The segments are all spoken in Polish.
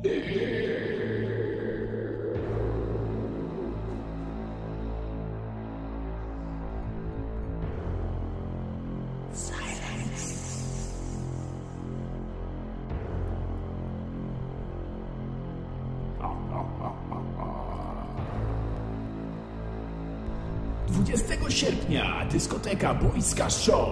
Dwudziestego sierpnia dyskoteka Boyska Show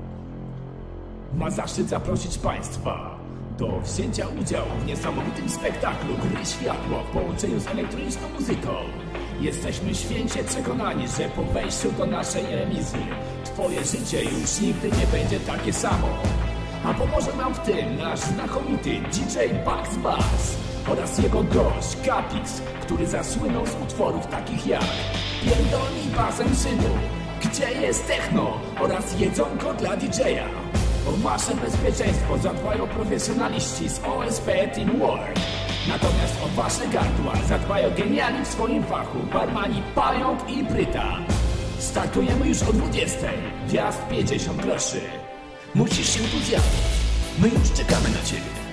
ma zaszczyt zaprosić Państwa do wzięcia udziału w niesamowitym spektaklu Gry Światło w połączeniu z elektroniczną muzyką. Jesteśmy święcie przekonani, że po wejściu do naszej remizy Twoje życie już nigdy nie będzie takie samo. A pomoże nam w tym nasz znakomity DJ Bugs Bass oraz jego gość Capix, który zasłynął z utworów takich jak Pierdolnij basem synu, Gdzie jest techno oraz Jedzonko dla DJ-a. O wasze bezpieczeństwo zadbają profesjonaliści z OSP Teamwork. Natomiast o wasze gardła zadbają genialni w swoim fachu barmani Pająk i Bryta. Startujemy już o 20:00. Wjazd 50 groszy. Musisz się tu zjawić. My już czekamy na ciebie.